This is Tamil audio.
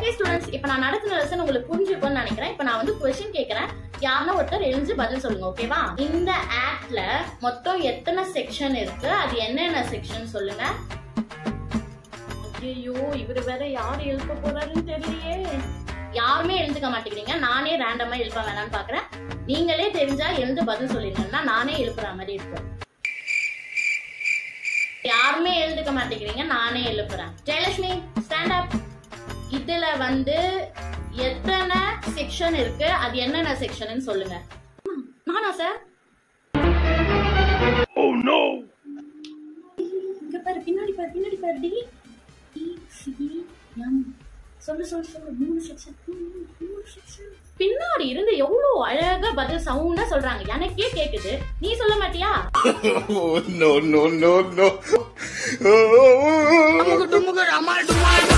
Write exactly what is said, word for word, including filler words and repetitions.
ஓகே ஸ்டூடெண்ட்ஸ், இப்போ நான் நடத்தின லெசன் உங்களுக்கு புரிஞ்சிருக்கும்னு நினைக்கிறேன். இப்போ நான் வந்து क्वेश्चन கேக்குறேன், யாருன்னா ஒருத்தர் எழுந்து பதில் சொல்லுங்க. ஓகேவா? இந்த ஆக்ட்ல மொத்தம் எத்தனை செக்ஷன் இருக்கு, அது என்னென்ன செக்ஷன் சொல்லுங்க. ஐயோ, இவரு வேற யார் எழுத போறாருன்னு தெரியலையே. யாருமே எழுந்துக்க மாட்டேங்கிறீங்க. நானே ரேண்டமா எழுப்ப வேணான்னு பாக்குறேன். நீங்களே தெரிஞ்சா எழுந்து பதில் சொல்லிருந்தா நானே எழுப்புற மாதிரி இருக்கும். யாருமே எழுந்துக்க மாட்டேங்கிறீங்க, நானே எழுப்புறேன். Jayalakshmi stand up. இதுல வந்து எத்தனை செக்ஷன் இருக்கு, அது என்னென்ன செக்ஷன் சொல்லுங்க. நானா சார்? Oh no. இங்க பாரு, பின்னாடி பாரு, பின்னாடி பாரு. T C M. சொல்லு சொல்லு சொல்லு. மூணு செக்ஷன். மூணு செக்ஷன். பின்னாடி இருந்து எவ்வளவு அழகா பதில் சவுண்டா சொல்றாங்க, எனக்கே கேக்குது. நீ சொல்ல மாட்டியா? No no no no.